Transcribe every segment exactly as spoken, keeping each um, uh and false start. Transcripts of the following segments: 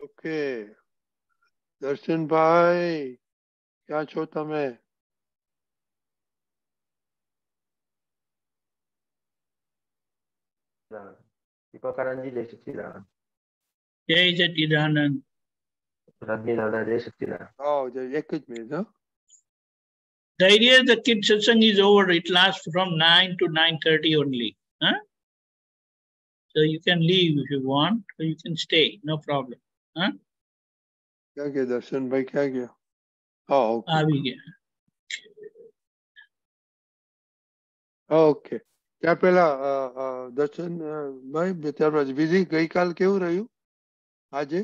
Okay Darshanbhai ક્યાં છો તમે? દીપકાનંદજી જય સચિદાનંદ. જય સચિદાનંદ. રજની દાદા જય સચિદાનંદ. Oh, એક જ મિનિટ હા. The idea is the kid satsang is over. It lasts from nine to nine thirty only. Huh? So you can leave if you want, or you can stay. No problem. Huh? ક્યાં ગયા દર્શનભાઈ? ક્યાં ગયા? હા okay આવી ગયા. Okay ત્યાં પેલા દર્શનભાઈ ત્યારબાદ વિધિ ગઈકાલ કેવું રહ્યું? આજે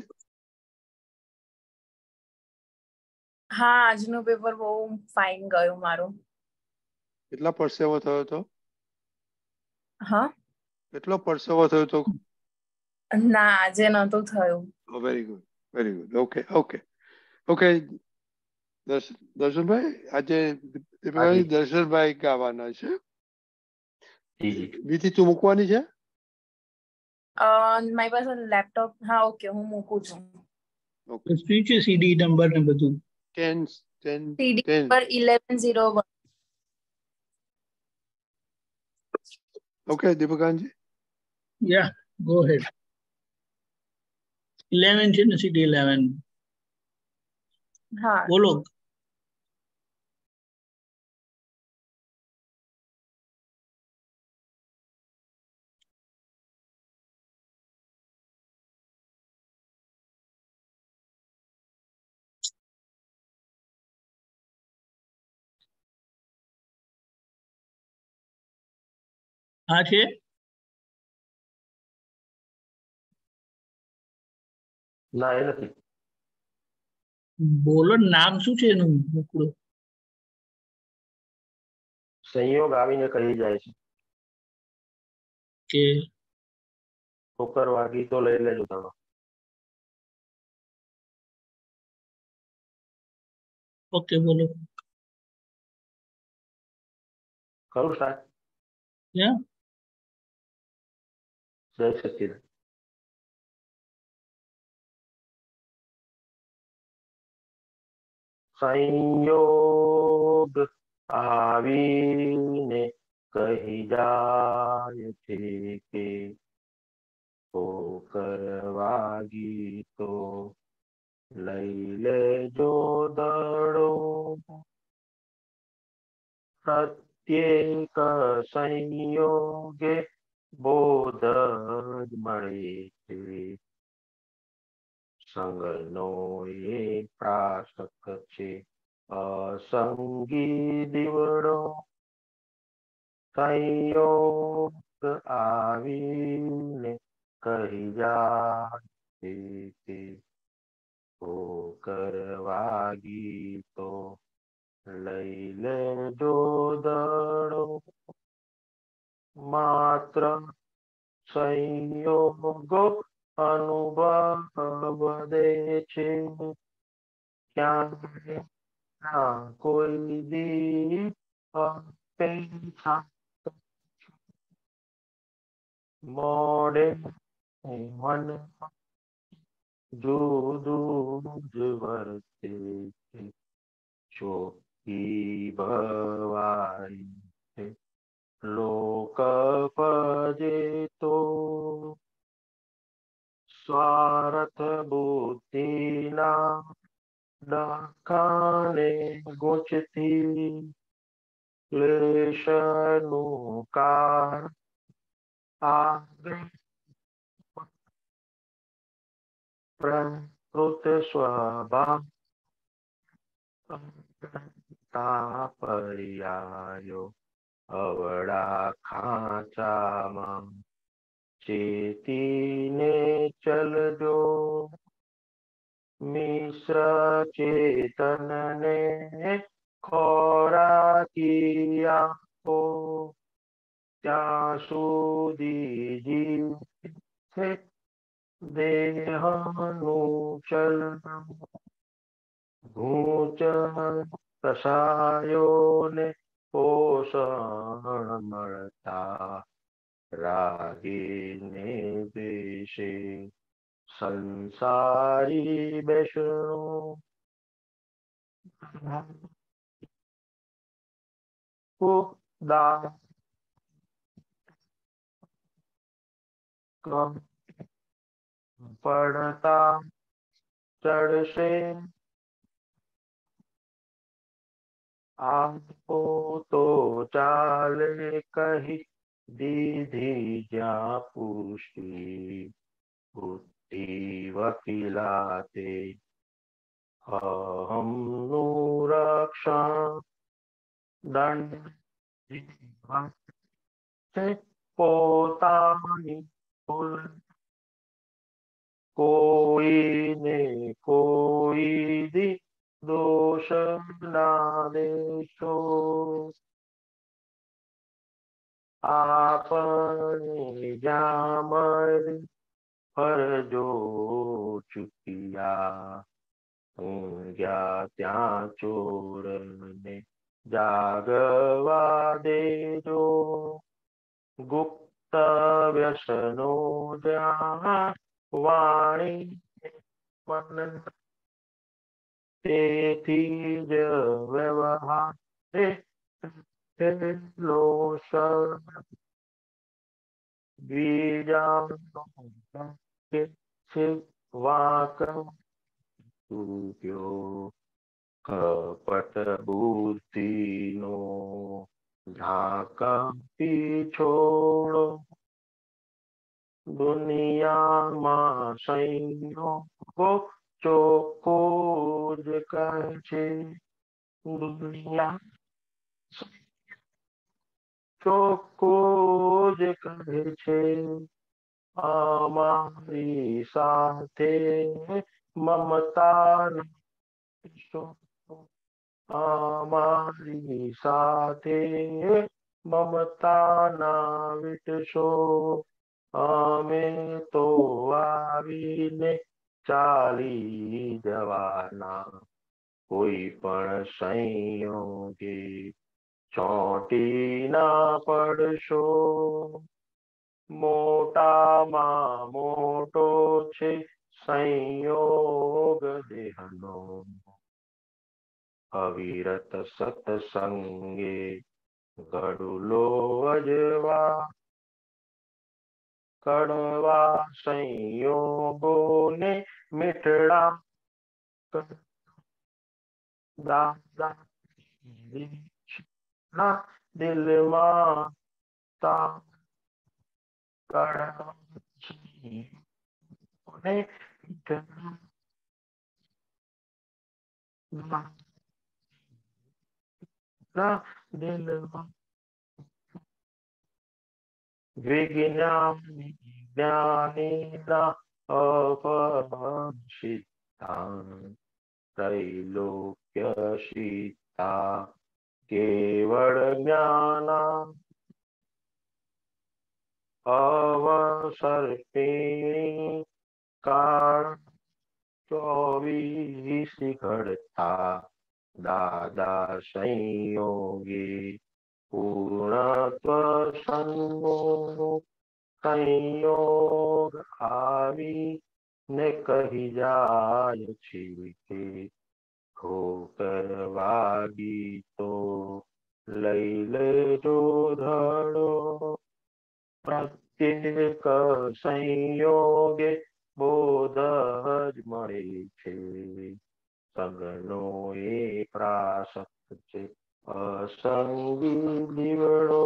હા આજનું પેપર બહુ ફાઇન ગયું મારું. કેટલા પરસેવો થયો હતો? હા કેટલો પરસેવો થયો હતો? ના આજે નહોતું થયું. Very good very good. Okay okay okay દર્શનભાઈ આજે દર્શનભાઈ ગાવાના છે. વિધિ તું મૂકવાની છે? મારી પાસે લેપટોપ. હા ઓકે હું મૂકું છું. ઓકે શું છે સીડી નંબર ને બધું? ten ten સીડી ten નંબર eleven zero one. ઓકે દીપકાનજી. Yeah, go ahead. eleven છે ને સીડી eleven. હા બોલો. હા છે. ના એ નથી. બોલો નામ શું છે એનું? મોકલો. સંયોગ આવીને કહી જાય છે કે ઠોકર વાગી તો લઈ લેજો તમે. ઓકે બોલો. ખરું સ્ટાર્ટ? Yeah. જય સચિદાનંદ. સંયોગ આવીને કહી જાય છે કે ઠોકર વાગી તો લઈ લેજો દડો. પ્રત્યેક સંયોગે બોધ જ મળે છે. સંગનો એ પ્રાશક છે અસંગી દીવડો. સંયોગ આવીને કહી જાય છે કે ઠોકર વાગી તો લઈ લેજો દડો. માત્ર સંયોગો અનુભવ દે છે ક્યારે ના કોઈ દી અપેક્ષા મોડે મન જુદું જ વર્તે છે. ચોકી ભવાઈ છે લોક પજે તો સ્વાર્થ બુદ્ધિના ડખાને ગોચતી ક્લેશનું કાર આગળ પ્રકૃત સ્વભાવ પર્યાયો અવળા ખાંચામાં ચેતીને ચલજો. મિશ્ર ચેતનને ખોરાકી આપો ત્યાં સુધી જીવ છે દેહનું ચલન. ગૂંચ કસાયોને પોષણ મળતા રાગીને દેશે સંસારી બેસણો ઉદા પડતા ચડશે આપો તો ચાલે કહી દીધી જ્યાં પુષ્ટિ બુદ્ધિ વકીલાતે અહમનું રક્ષણ દંડ પોતાની ભૂલ કોઈને કોઈ દી દોષ ના દેશો આપણે જ્યાં મળી ફરજો ચૂક્યા ઊંઘ્યા ત્યાં ચોરને જાગવા દેજો ગુપ્ત વ્યસનો જ્યાં વાણી મન તેથી જ વ્યવહાર લો બીજાનો છે વાક ચૂક્યો કપટ બુદ્ધિનો ઝાંકાથી છોડો દુનિયામાં સંયોગો ચોખ્ખો જ કહે છે દુનિયા ચોખ્ખો જ કહે છે અમારી સાથે મમતા અમારી સાથે મમતા ના વિટશો અમે તો આવીને ચાલી જવાના કોઈ પણ સંયોગે ચોંટી ના પડશો મોટામાં મોટો છે સંયોગ દેહનો અવિરત સત્સંગે ગડુલો અજવા કડવા સંયોગોને મીઠડા દાદા ના દિલમાં તા કડવા ના દિલમાં વિજ્ઞાની જ્ઞાનીના અપહંસિતા ત્રૈલોક્ય સીતા કેવળ જ્ઞાના અવસર્પિણી કાળ ચોવીસ ઘડતા દાદા સંયોગી પૂર્ણત્વ સંગો સંયોગ આવી ને કહી જાય છે કે ઠોકર વાગી તો લઈ લેજો ધડો પ્રત્યેક સંયોગે બોધ જ મળે છે સગનો એ પ્રાસક્ત છે અસંગી દીવડો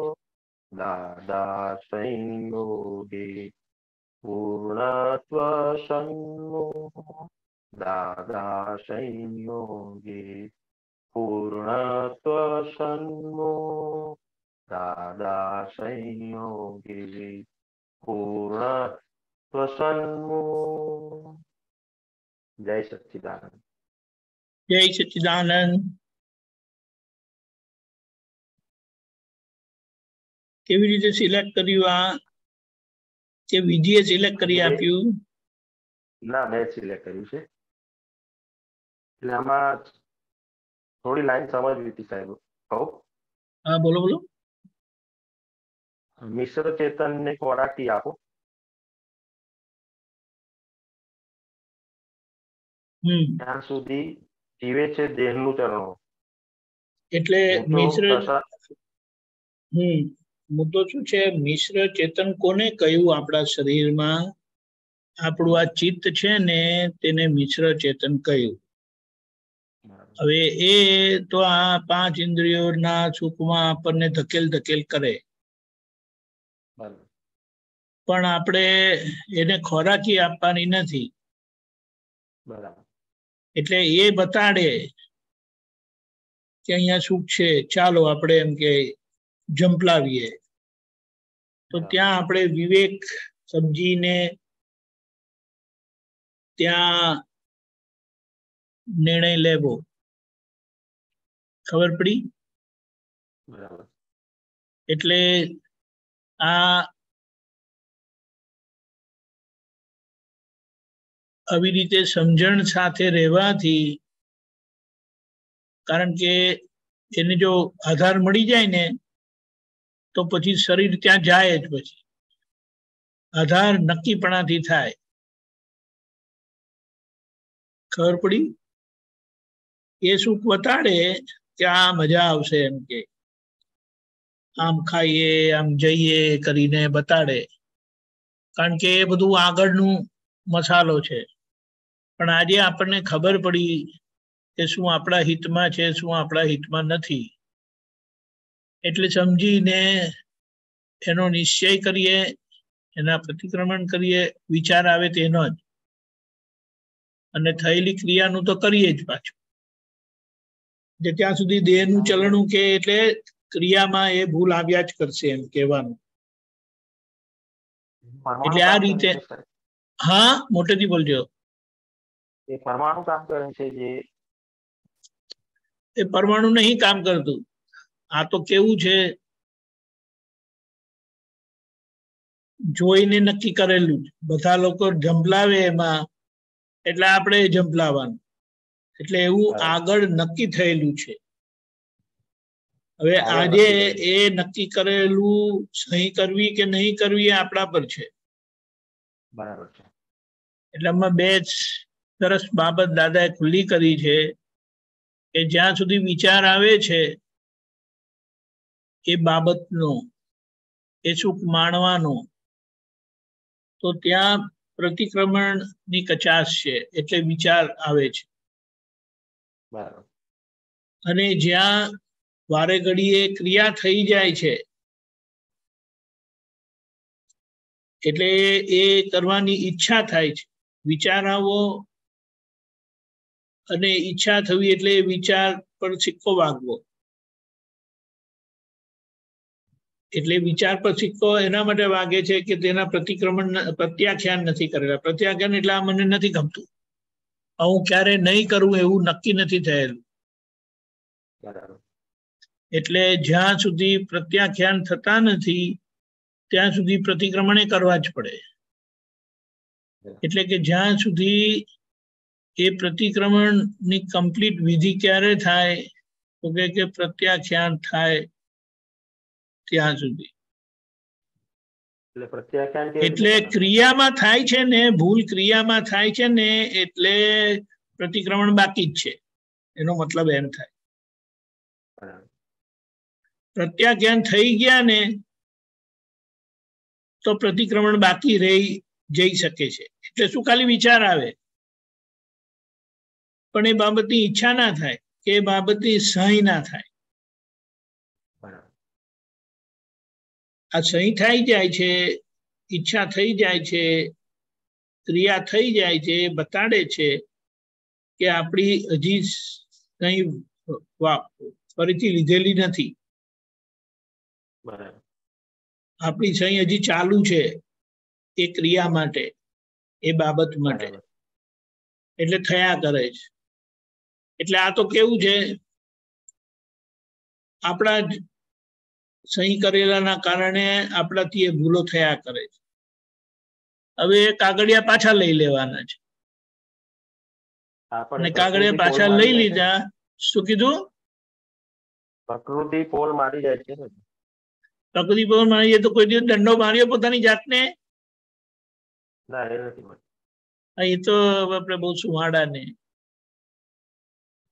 દાદા સંયોગે પૂર્ણત્વ સંગો દાદા સંયોગે પૂર્ણત્વ સંગો દાદા સંયોગે પૂર્ણત્વ સંગો જય સચ્ચિદાનંદ જય સચ્ચિદાનંદ. કેવી રીતે સિલેક્ટ કર્યું? આ કે વિધિએ સિલેક્ટ કરી આપ્યું? ના, મેં સિલેક્ટ કર્યું છે. એટલે આમાં થોડી લાઈન સમજવી હતી સાહેબ. કહું? હા, બોલો બોલો. મિશ્ર ચેતન ને ક્વોરાટી આપો. હમ ત્યાં સુધી જીવે છે દેહનું ચરણો. એટલે હું તો મિશ્ર કશા હમ મુદ્દો શું છે? મિશ્ર ચેતન કોને કહ્યું આપણા શરીરમાં? આપણું આ ચિત્ત છે ને તેને મિશ્ર ચેતન કહ્યું. હવે એ તો આ પાંચ ઇન્દ્રિયોના સુખમાં આપણને ધકેલ ધકેલ કરે, બરાબર પણ આપણે એને ખોરાકી આપવાની નથી. બરાબર એટલે એ બતાડે કે અહીંયા સુખ છે, ચાલો આપણે એમ કે જંપલાવીએ. તો બરાબર ત્યાં આપણે વિવેક સમજીને ત્યાં નિર્ણય લેવો. ખબર પડી? બરાબર એટલે આ આવી રીતે સમજણ સાથે રહેવાથી, કારણ કે એને જો આધાર મળી જાય ને તો પછી શરીર ત્યાં જાય જ. પછી આધાર નક્કીપણાથી થાય. ખબર પડી? એ સુખ બતાડે કે આ મજા આવશે, એમ કે આમ ખાઈએ આમ જઈએ કરીને બતાડે, કારણ કે એ બધું આગળનું મસાલો છે. પણ આજે આપણને ખબર પડી કે શું આપણા હિતમાં છે, શું આપણા હિતમાં નથી. એટલે સમજીને એનો નિશ્ચય કરીએ, એના પ્રતિક્રમણ કરીએ, વિચાર આવે તેનો જ. અને થયેલી ક્રિયાનું તો કરીએ જ પાછું. જે ત્યાં સુધી દેહનું ચલણું કે એટલે ક્રિયામાં એ ભૂલ આવ્યા જ કરશે, એમ કહેવાનું. એટલે આ રીતે હા, મોટેથી બોલજો. એ પરમાણુ કામ કરે છે જે એ પરમાણુ નહીં કામ કરતું. આ તો કેવું છે, જોઈને નક્કી કરેલું. બધા લોકો જંપલાવે એમાં, એટલે આપણે જંપલાવાનું. એટલે એવું આગળ નક્કી થયેલું છે. હવે આજે એ નક્કી કરેલું સહી કરવી કે નહીં કરવી એ આપણા પર છે. બરાબર છે. એટલે આમાં બે જ સરસ બાબત દાદાએ ખુલ્લી કરી છે કે જ્યાં સુધી વિચાર આવે છે એ બાબતનો, એ સુખ માણવાનો, તો ત્યાં પ્રતિક્રમણની કચાશ છે, એટલે વિચાર આવે છે. બરાબર. અને જ્યાં વારે ઘડીએ ક્રિયા થઈ જાય છે, એટલે એ કરવાની ઈચ્છા થાય છે. વિચાર આવવો અને ઈચ્છા થવી એટલે વિચાર પર સિક્કો વાગવો. એટલે વિચાર પર સિક્કો એના માટે વાગે છે કે તેના પ્રતિક્રમણ પ્રત્યાખ્યાન નથી કરેલા. પ્રત્યાખ્યાન એટલે આ મને નથી ગમતું, હું ક્યારે નહીં કરું એવું નક્કી નથી થયેલું. એટલે જ્યાં સુધી પ્રત્યાખ્યાન થતા નથી ત્યાં સુધી પ્રતિક્રમણે કરવા જ પડે. એટલે કે જ્યાં સુધી એ પ્રતિક્રમણની કમ્પ્લીટ વિધિ ક્યારે થાય તો કે પ્રત્યાખ્યાન થાય ત્યાં સુધી. એટલે ક્રિયામાં થાય છે ને, ભૂલ ક્રિયામાં થાય છે ને, એટલે પ્રતિક્રમણ બાકી જ છે, એનો મતલબ એમ થાય. પ્રત્યાખ્યાન થઈ ગયા ને તો પ્રતિક્રમણ બાકી રહી જઈ શકે છે. એટલે શું ખાલી વિચાર આવે, પણ એ બાબતની ઈચ્છા ના થાય કે એ બાબતની સહી ના થાય. આ સહી થઈ જાય છે, ઈચ્છા થઈ જાય છે, ક્રિયા થઈ જાય છે, બતાડે છે કે આપણી હજી કઈ ફરીથી લીધેલી નથી. આપણી સહી હજી ચાલુ છે એ ક્રિયા માટે, એ બાબત માટે. એટલે થયા કરે છે. એટલે આ તો કેવું છે, આપણા સહી કરેલાના કારણે આપણાથી એ ભૂલો થયા કરે છે. હવે કાગળિયા પાછા લઈ લેવાના છે, અને કાગળિયા પાછા લઈ લીધા. શું કીધું? પ્રકૃતિ પોલ મારી જાય છે. પ્રકૃતિ પોલ મારી જાય તો કોઈ દિવસ દંડો માર્યો પોતાની જાતને? ના, એ નથી. એ તો આપણે બહુ સુહાડા ને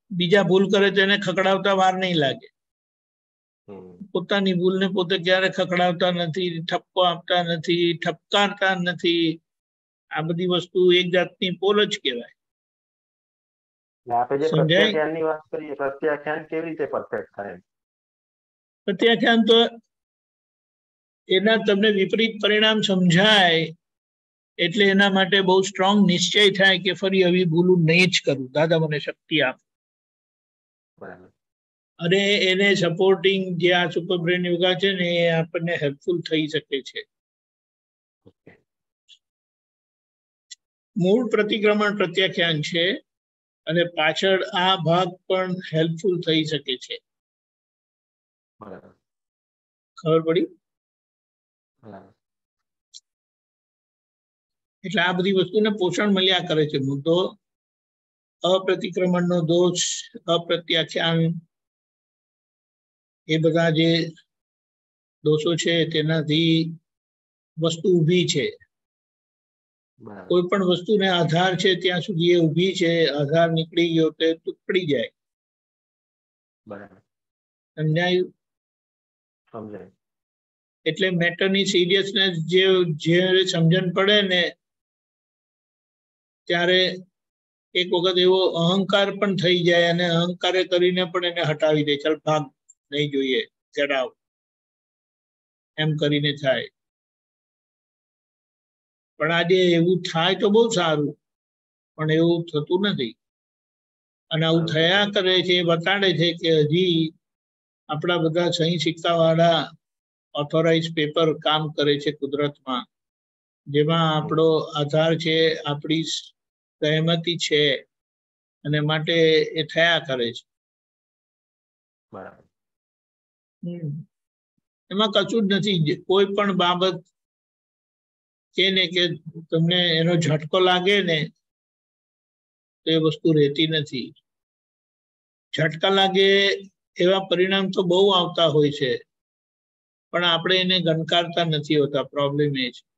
બીજા ભૂલ કરે તો એને ખકડાવતા વાર નહીં લાગે. પોતાની ભૂલને પોતે ક્યારે ખકડાવતા નથી, ઠપકો આપતા નથી, ઠપકારતા નથી. આ બધી વસ્તુ એક જાતની પોલ જ કહેવાય. આપણે જે પ્રત્યાખ્યાનની વાત કરીએ, પ્રત્યાખ્યાન કેવી રીતે પરફેક્ટ થાય? પ્રત્યાખ્યાન તો એના તમને વિપરીત પરિણામ સમજાય એટલે એના માટે બહુ સ્ટ્રોંગ નિશ્ચય થાય કે ફરી આવી ભૂલું નહીં જ કરું, દાદા મને શક્તિ આપ. અને એને સપોર્ટિંગ જે આ સુપર બ્રેન યોગા છે ને એ આપણને હેલ્પફુલ થઈ શકે છે. મૂળ પ્રતિક્રમણ પ્રત્યાખ્યાન છે અને પાછળ આ ભાગ પણ હેલ્પફુલ થઈ શકે છે. ખબર પડી? એટલે આ બધી વસ્તુને પોષણ મળ્યા કરે છે. મુદ્દો અપ્રતિક્રમણનો દોષ, અપ્રત્યાખ્યાન, એ બધા જે દોષો છે તેનાથી વસ્તુ ઊભી છે. કોઈ પણ વસ્તુને આધાર છે ત્યાં સુધી એ ઊભી છે. આધાર નીકળી ગયો તો તૂટી જાય. સમજાયું? સમજાય. એટલે મેટરની સિરિયસનેસ જે જે સમજણ પડે ને ત્યારે એક વખત એવો અહંકાર પણ થઈ જાય અને અહંકારે કરીને પણ એને હટાવી દે. ચાલ ભાગ, નહીં જોઈએ, ગેટ આઉટ, એમ કરીને થાય. પણ આજે એવું થાય તો બહુ સારું, પણ એવું થતું નથી. અને આવું થયા કરે છે એ બતાડે છે કે હજી આપણા બધા સહી સિક્કા વાળા ઓથોરાઇઝ પેપર કામ કરે છે કુદરતમાં, જેમાં આપણો આધાર છે, આપણી સહેમતી છે, અને માટે એ થયા કરે છે. એમાં કશું જ નથી. કોઈ પણ બાબત કે ને કે તમને એનો ઝટકો લાગે ને તો એ વસ્તુ રહેતી નથી. ઝટકા લાગે એવા પરિણામ તો બહુ આવતા હોય છે, પણ આપણે એને ગણકારતા નથી હોતા. પ્રોબ્લેમ એ છે,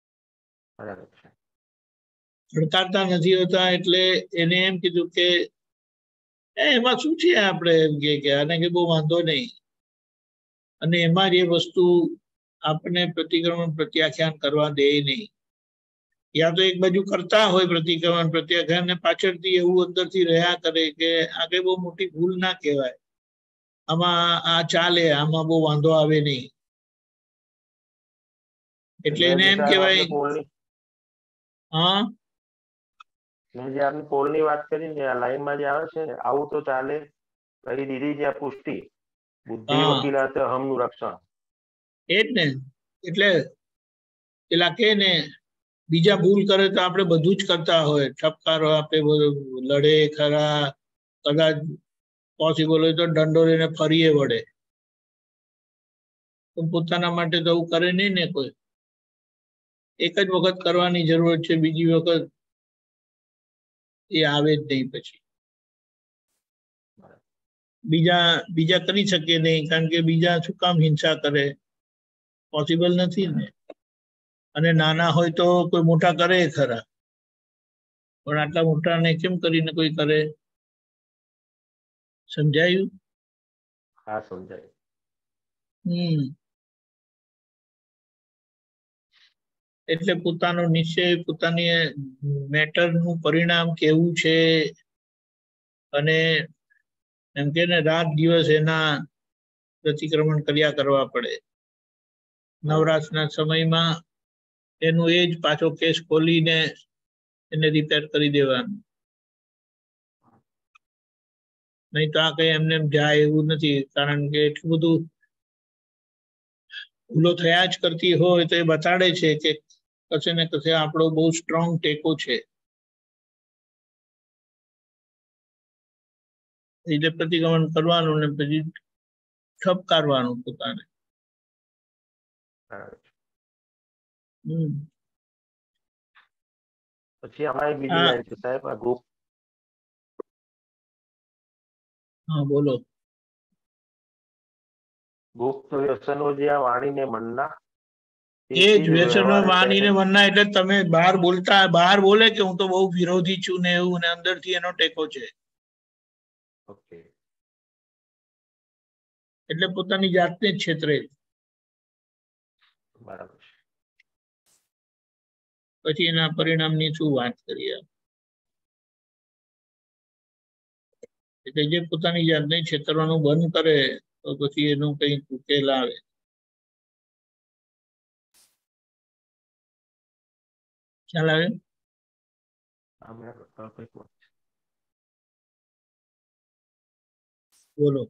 ગણકારતા નથી હોતા. એટલે એને એમ કીધું કે એમાં શું છે, આપણે એમ કે આને કે બહુ વાંધો નહીં. અને એમાં જે વસ્તુ આપણે પ્રતિક્રમણ પ્રત્યાખ્યાન કરવા દે નહીં. યા તો એક બાજુ કરતા હોય પ્રતિક્રમણ પ્રત્યાખ્યાન ને પાછળથી એવું અંદરથી રહ્યા કરે કે આગળ બહુ મોટી ભૂલ ના કહેવાય, આમાં આ ચાલે, આમાં બહુ વાંધો આવે નહીં. એટલે એને એમ કહેવાય. હા, મેં જે આપની પોલની વાત કરી ને, આ લાઈનમાં જે આવે છે આવું તો ચાલે, કરી દીધી છે પુષ્ટિ. બુદ્ધિ વકીલાતે અહમનું રક્ષણ. એ જ ને. એટલે પેલા કે ને બીજા ભૂલ કરે તો આપણે બધું જ કરતા હોય, ઠપકારો આપે, લડે ખરા, કદાચ પોસિબલ હોય તો દંડો લઈને ફરીએ વળે. પોતાના માટે તો એવું કરે નહીં ને કોઈ. એક જ વખત કરવાની જરૂર છે, બીજી વખત એ આવે જ નહીં. પછી બીજા બીજા કરી શકે નહીં, કારણ કે બીજા શું કામ હિંસા કરે? પોસિબલ નથી ને. અને નાના હોય તો કોઈ મોટા કરે ખરા, પણ આટલા મોટાને કેમ કરીને કોઈ કરે? સમજાયું? હા, સમજાયું. હમ એટલે પોતાનો નિશ્ચય, પોતાની મેટરનું પરિણામ કેવું છે, અને એમ કે ને રાત દિવસ એના પ્રતિક્રમણ કર્યા કરવા પડે. નવરાશના સમયમાં એનું એ જ પાછો કેસ ખોલીને એને રિપેર કરી દેવાનું. નહીં તો આ કઈ એમને એમ જાય એવું નથી, કારણ કે એટલું બધું ભૂલો થયા જ કરતી હોય તો એ બતાડે છે કે કશે ને કશે આપણો બહુ સ્ટ્રોંગ ટેકો છે. એટલે પ્રતિક્રમણ કરવાનું ને પછી ઠપકારવાનું પોતાને. હમ પછી અમારી બીજી લાઈન છે સાહેબ, આ ગ્રુપ. હા, બોલો. ગુપ્ત વ્યસનો જે આ વાણીને મનના, એ જ વ્યસનો વાણીને મનના. એટલે તમે બહાર બોલતા, બહાર બોલે કે હું તો બહુ વિરોધી છું ને એવું, ને અંદરથી એનો ટેકો છે. ઓકે. એટલે પોતાની જાતને જ છેતરે. બરાબર. પછી એના પરિણામની શું વાત કરીએ. એટલે જે પોતાની જાતને છેતરવાનું બંધ કરે તો પછી એનું કંઈક ઉકેલ આવે. ખ્યાલ આવે? બોલો.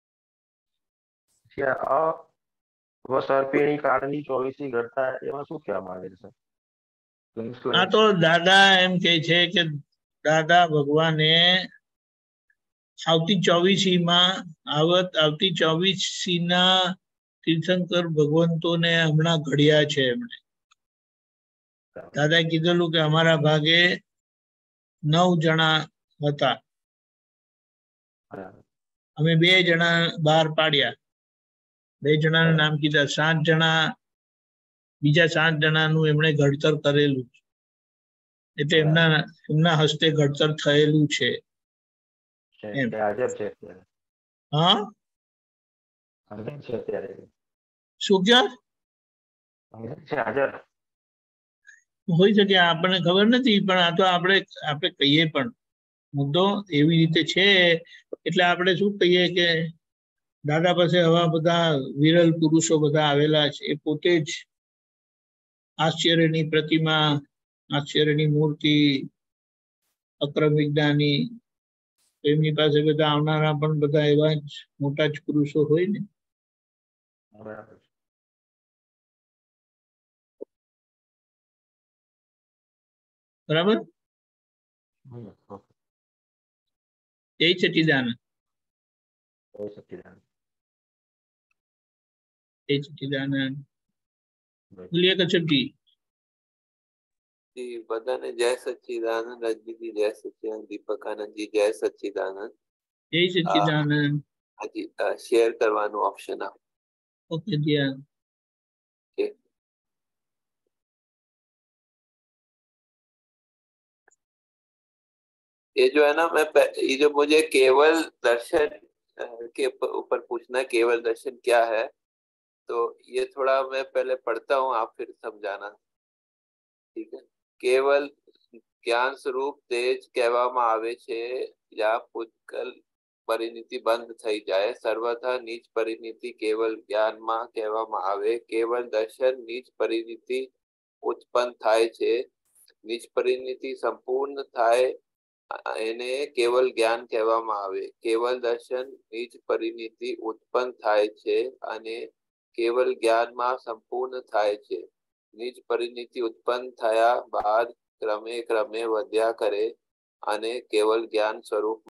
અવસર્પિણી કાળની ચોવીસી ઘટતા એમાં શું કહેવા માંગે છે? આ તો દાદા એમ કે છે કે દાદા ભગવાને આવતી ચોવીસી માં આવત આવતી ચોવીસી ના તીર્થંકર ભગવંતોને હમણાં ઘડ્યા છે એમણે. દાદાએ કીધેલું કે અમારા ભાગે નવ જણા હતા, અમે બે જણા બહાર પાડ્યા. બે જણાના નામ કીધા. સાત જણા બીજા સાત જણાનું એમણે ઘડતર કરેલું, એટલે એમના એમના હસ્તે ઘડતર થયેલું છે. હા, શું ક્યાં હોય શકે આપણને ખબર નથી, પણ આ તો આપણે આપણે કહીએ પણ મુદ્દો એવી રીતે છે. એટલે આપણે શું કહીએ કે દાદા પાસે હવા બધા વિરલ પુરુષો બધા આવેલા છે. એ પોતે જ આશ્ચર્યની પ્રતિમા, આશ્ચર્યની મૂર્તિ, અક્રમ વિજ્ઞાની, એમની પાસે બધા આવનારા પણ બધા એવા જ મોટા જ પુરુષો હોય ને. બરાબર. જય સચ્ચિદાનંદ. જય સચ્ચિદાનંદ. બોલીએ કચ્છપજી. બધાને જય સચ્ચિદાનંદ. રજનીજી જય સચ્ચિદાનંદ. દીપકાનંદજી જય સચ્ચિદાનંદ. જય સચ્ચિદાનંદ. હાજી, શેર કરવાનું ઓપ્શન આપ. ओके दिया. ये जो है ना, मैं ये जो मुझे केवल दर्शन के ऊपर पूछना है, केवल दर्शन क्या है, तो ये थोड़ा मैं पहले पढ़ता हूँ, आप फिर समझाना. ठीक है. केवल ज्ञान स्वरूप तेज કહેવામાં આવે છે, જ્યાં પૂતગલ પરિણીતિ બંધ થઈ જાય. સર્વથા નીચ પરિણીતિ કેવલ જ્ઞાનમાં કહેવામાં આવે. કેવલ દર્શન નીચ પરિણીતિ ઉત્પન્ન થાય છે. નીચ પરિણીતિ સંપૂર્ણ થાય એને કેવલ જ્ઞાન કહેવામાં આવે. કેવલ દર્શન નીચ પરિણીતિ ઉત્પન્ન થાય છે અને કેવલ જ્ઞાનમાં સંપૂર્ણ થાય છે. નીચ પરિણીતિ ઉત્પન્ન થયા બાદ ક્રમે ક્રમે વધ્યા કરે અને કેવલ જ્ઞાન સ્વરૂપ